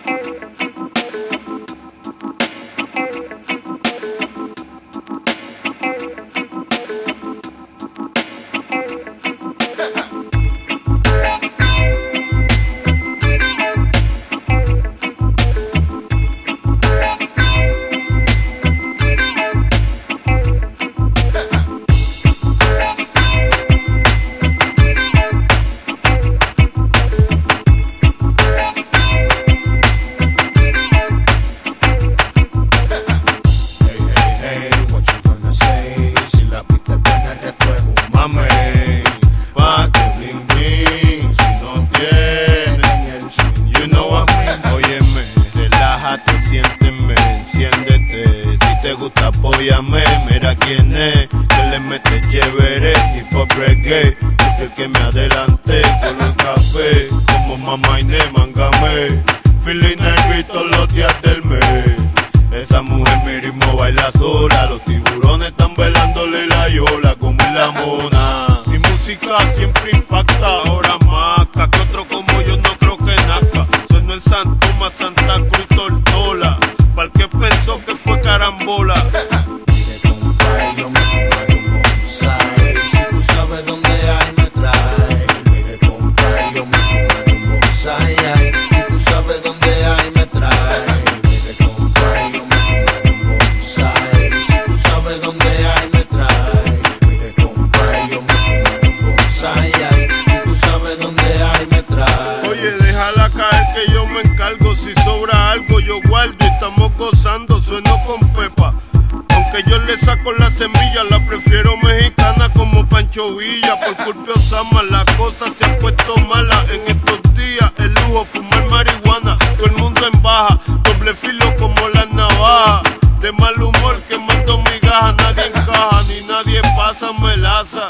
Pa' que bling bling, si no tienen el swing, you know what I mean. Óyeme, relájate, siénteme, enciéndete. Si te gusta, apóyame, mira quién es. Que le mete chévere, hip hop reggae. Yo soy el que me adelanté con el café. Como mamá Inés, mangame. Feeling nervy todos los días del mes. Esa mujer mi ritmo baila sola. Los tiburones están velándole la yola como en la mona. Mi música siempre impacta, ahora más que otro como yo no creo que nazca. Sueno el Santo más Santa Cruz y Tortola. Pa'l que pensó que fue carambola. Mire compadre, yo me fumaré un bonsai. Si tú sabes dónde hay me trae. Mire compadre, yo me fumaré un bonsai. Si tú sabes dónde hay me trae. Mire compadre, yo me fumaré un bonsai. Si tú sabes dónde hay me trae. Mire compadre, yo me fumaré un bonsai. Si tú sabes dónde hay me trae. Oye, déjala caer que yo me encargo. Si sobra algo yo guardo y estamos gozando. Sueno con Pepa. Aunque yo le saco la semilla, la prefiero mexicana como Pancho Villa. Por culpa de Osama la cosa se ha puesto mala en estos días. El lujo, fumar marihuana, todo el mundo en baja. Doble filo como las navajas. De mal humor quemando migajas. Nadie encaja ni nadie pasa melaza.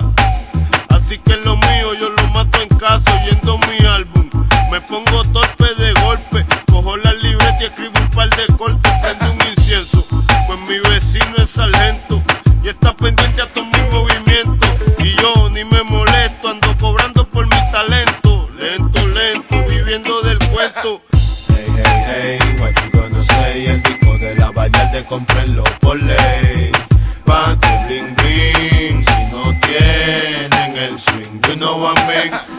Así que lo mío yo lo mato en casa oyendo mi álbum. Me pongo torpe de golpe, cojo la libreta y escribo un par de cortes. Prendo un incienso, pues mi vecino es sargento y está pendiente a todos mis movimientos. Y yo ni me molesto, ando cobrando por mi talento. Lento, lento, viviendo del cuento. Hey, hey, hey, what you gonna say? El disco de la Vallarde, cómprenlo por ley. Pa' que bling bling, si no tienen el swing, you know what I mean.